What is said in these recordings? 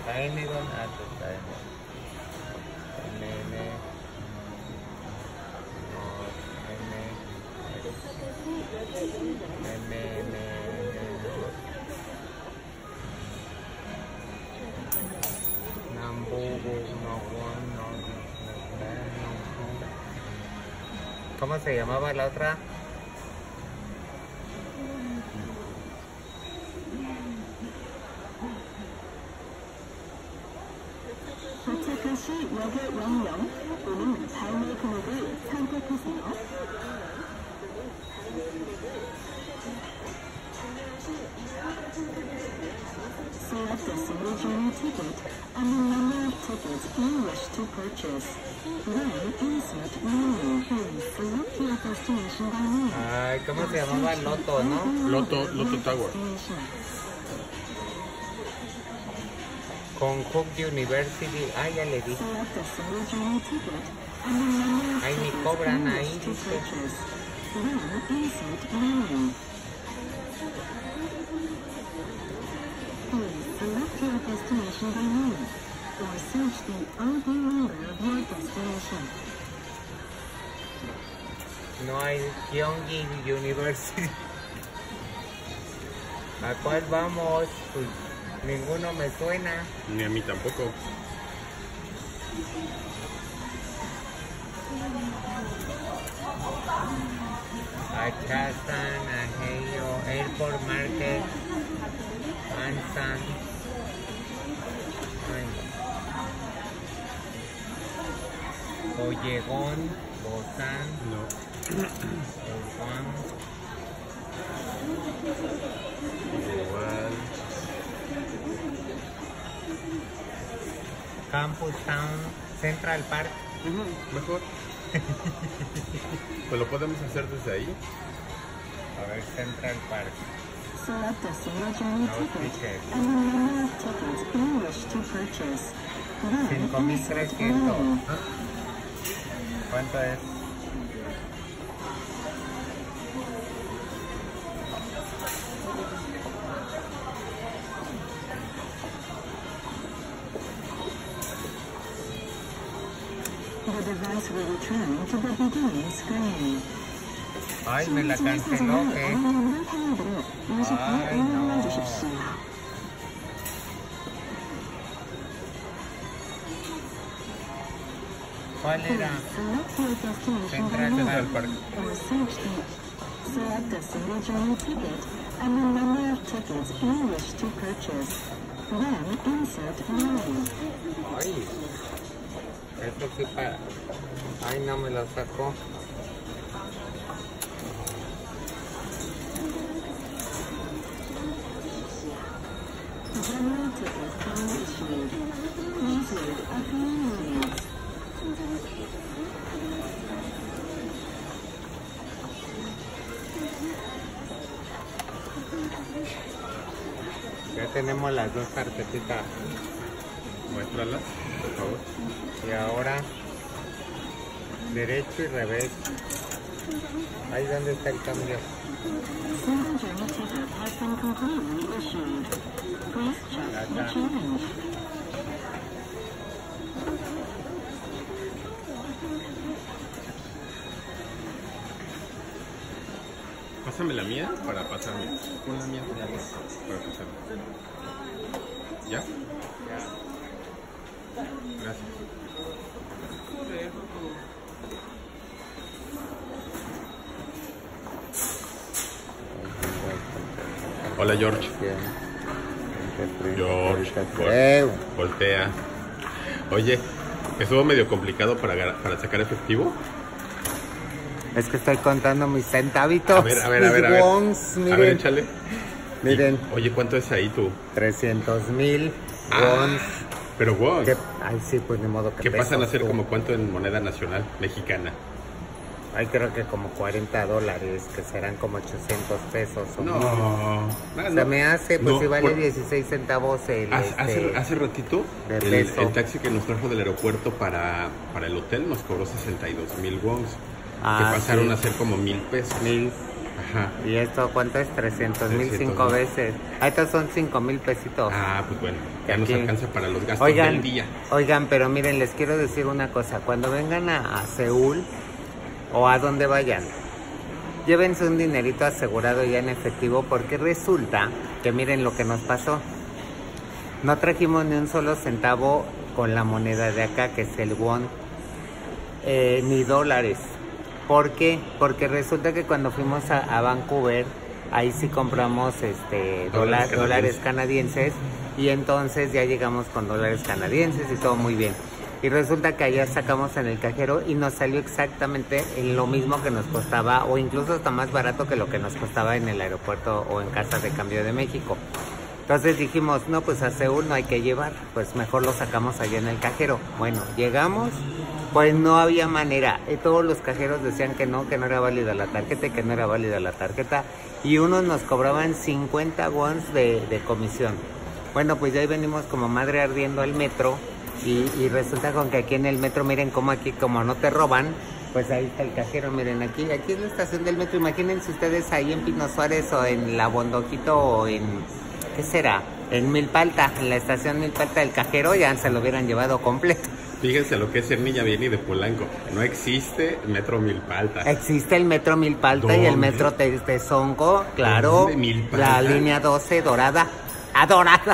N con A, N, ¿cómo se llamaba la otra? Select a single journey ticket and the number of tickets you wish to purchase. Then insert menu. Please select your destination by name. Ay, ¿cómo se llamaba? Loto, ¿no? Loto Tower. Con Cook University. Ah, ya le di. Select a single journey ticket and the number of Ay, ni tickets cobran you ahí, wish to dice. purchase. Then insert menu. Please select your destination by name or search the OV number of your destination. No hay Gyeonggi University. ¿A cuál vamos? Pues ninguno me suena. Ni a mí tampoco. Achasan, Ajeyo, Airport Market, Ansan. Ollegón, Bosan, No. Juan, Igual. Campus Town, Central Park. Mejor. Pues lo podemos hacer desde ahí. A ver, Central Park. Select a single journey No ticket tickets. and the number of tickets you wish to purchase. Then 5,300. insert menu. ¿Cuánto es? The device will return to the beginning screen. Ay, me la canceló, ¿qué? Ay, no. ¿Cuál era? Select your destination by Central name Park. or search the. Select a single journey ticket and the number of tickets you wish to purchase. Then insert menu. Ay, esto sí para... Ay, no me lo sacó. General ticket being issued. Please wait a few minutes. Ya tenemos las dos tarjetitas. Muéstralas, por favor. Y ahora, derecho y revés. Ahí donde está el cambio. Single journey ticket has been completely issued. Please check the change. Pásame la mía para pasarme. Pon la mía para pasarme. ¿Ya? Gracias. Hola, George. George, voltea. Oye, estuvo medio complicado para sacar efectivo. Es que estoy contando mis centavitos. A ver. Wons, miren. A ver, échale. Miren. Y, oye, ¿cuánto es ahí tú? 300,000 Ah, wons. pero wons. Ay, sí, pues ni modo que ¿Qué pasan a pesos, ser tú. como cuánto en moneda nacional mexicana? Ay, creo que como $40, que serán como 800 pesos. O No. Se me hace, pues No, si vale por- 16 centavos el... Hace ratito, de el peso. taxi que nos trajo del aeropuerto para el hotel nos cobró 62,000 wons. Ah, que pasaron sí. a ser como 1,000 pesos. 1000. Ajá. ¿Y esto cuánto es? 300,000 5 300,000. veces. Estos son 5,000 pesitos. Ah, pues bueno, ya nos Aquí. alcanza para los gastos del día. Oigan, pero miren, les quiero decir una cosa. Cuando vengan a Seúl o a donde vayan, llévense un dinerito asegurado ya en efectivo, porque resulta que miren lo que nos pasó. No trajimos ni un solo centavo con la moneda de acá, que es el won, ni dólares. ¿Por qué? Porque resulta que cuando fuimos a Vancouver, ahí sí compramos dólares canadienses, y entonces ya llegamos con dólares canadienses y todo muy bien. Y resulta que allá sacamos en el cajero y nos salió exactamente en lo mismo que nos costaba, o incluso hasta más barato que lo que nos costaba en el aeropuerto o en Casa de Cambio de México. Entonces dijimos, no, pues a Seúl no hay que llevar, pues mejor lo sacamos allá en el cajero. Bueno, llegamos, pues no había manera. Todos los cajeros decían que no era válida la tarjeta y que no era válida la tarjeta. Y unos nos cobraban 50 wons de comisión. Bueno, pues ya ahí venimos como madre ardiendo al metro. Y resulta con que aquí en el metro, miren cómo aquí, como no te roban, pues ahí está el cajero, miren, aquí es la estación del metro. Imagínense ustedes ahí en Pino Suárez o en La Bondoquito o en, ¿qué será? En Milpalta, en la estación Milpalta del cajero, ya se lo hubieran llevado completo. Fíjense lo que es ser niña bien y de Polanco. No existe Metro Milpalta. Existe el metro Milpalta. ¿Dónde? Y el metro Tezonco, claro. ¿Dónde? Milpalta. La línea 12 dorada. ¡Adorada!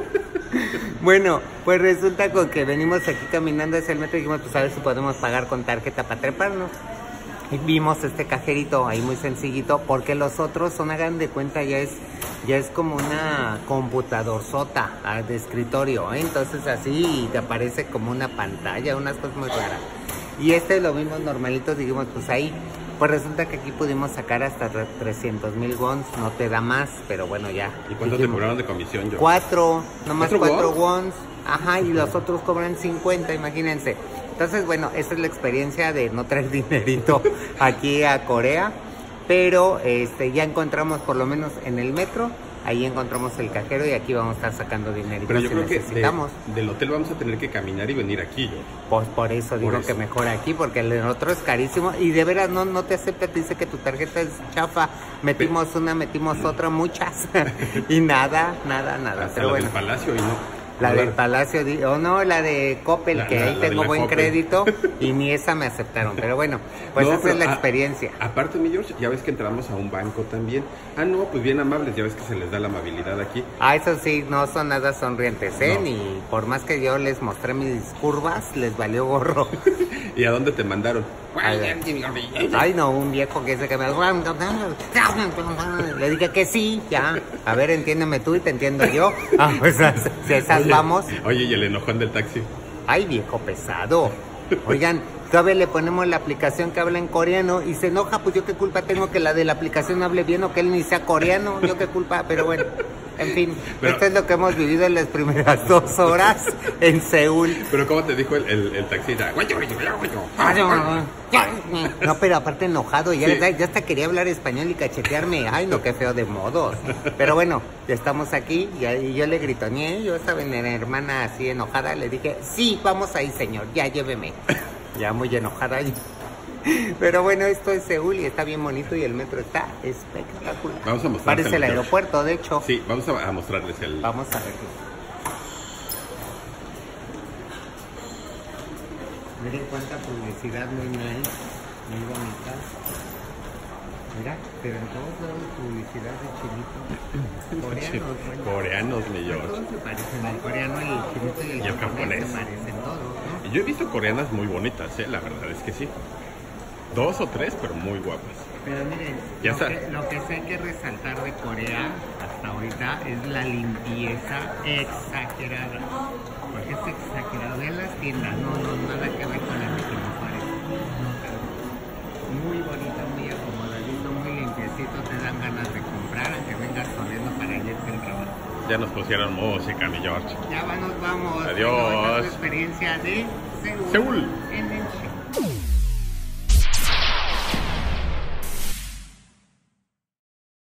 Bueno, pues resulta con que venimos aquí caminando hacia el metro y dijimos, pues a ver si podemos pagar con tarjeta para treparnos. Y vimos este cajerito ahí muy sencillito, porque los otros son, hagan de cuenta, ya es como una computadorzota de escritorio, ¿eh? Entonces así te aparece como una pantalla, unas cosas muy raras. Y lo vimos normalito, dijimos, pues ahí. Pues resulta que aquí pudimos sacar hasta 300,000 wons, no te da más, pero bueno, ya. ¿Y cuánto te cobraron de comisión, yo? 4, nomás 4 ¿4 wons. Ajá, y los otros cobran 50, imagínense. Entonces, bueno, esa es la experiencia de no traer dinerito aquí a Corea. Pero ya encontramos, por lo menos en el metro, ahí encontramos el cajero y aquí vamos a estar sacando dinerito. Pero yo si creo que necesitamos. del hotel vamos a tener que caminar y venir aquí, yo. Pues por eso digo que mejor aquí, porque el otro es carísimo y de veras no te acepta, te dice que tu tarjeta es chafa. Metimos una, metimos otra, muchas y nada. Hasta Pero la bueno, del Palacio y no. la del Palacio, o no, la de Coppel, que ahí tengo buen Coppel. crédito y ni esa me aceptaron. Pero bueno, pues No, esa pero es la experiencia. Aparte, mi George, ya ves que entramos a un banco también. Ah, no, pues bien amables, ya ves que se les da la amabilidad aquí. Ah, eso sí, no son nada sonrientes, ¿eh? No. Ni por más que yo les mostré mis curvas, les valió gorro. ¿Y a dónde te mandaron? Ay, no, un viejo que dice que me... Le dije que sí, ya. A ver, entiéndeme tú y te entiendo yo. Ah, pues si esas vamos. Oye, y el enojón del taxi. Ay, viejo pesado. Oigan, todavía le ponemos la aplicación que habla en coreano y se enoja, pues yo qué culpa tengo que la de la aplicación hable bien o que él ni sea coreano, yo qué culpa, pero bueno, en fin, esto es lo que hemos vivido en las primeras 2 horas en Seúl. Pero ¿cómo te dijo el taxista? No, pero aparte enojado, ya, Sí. ya hasta quería hablar español y cachetearme. Ay, no, qué feo de modos. Pero bueno, ya estamos aquí y yo le gritoneé. Yo estaba en la hermana así enojada. Le dije, sí, vamos ahí, señor, ya lléveme. Ya muy enojada. Pero bueno, esto es Seúl y está bien bonito y el metro está espectacular. Vamos a mostrarte Parece el George. aeropuerto, de hecho. Sí, vamos a mostrarles el... Vamos a ver. Miren cuánta publicidad muy nice, muy bonita. Mira, pero en todos lados publicidad de chinito. Coreanos, bueno. Coreanos, mi George. Todos se parecen, el coreano, el chinito y el japonés se parecen todos, ¿no? Y yo he visto coreanas muy bonitas, la verdad es que sí. 2 o 3, pero muy guapas. Pero miren, Ya está. lo que sí hay que resaltar de Corea hasta ahorita es la limpieza exagerada. Porque es exagerado. Vean las tiendas, no, nada que ver con las de Pino Suárez. Muy bonito, muy acomodadito, muy limpiecito, te dan ganas de comprar, aunque vengas corriendo para irte al trabajo. Ya nos pusieron música, mi George. Ya nos vamos. Adiós. Bueno, esta es la experiencia de Seúl. Seúl. En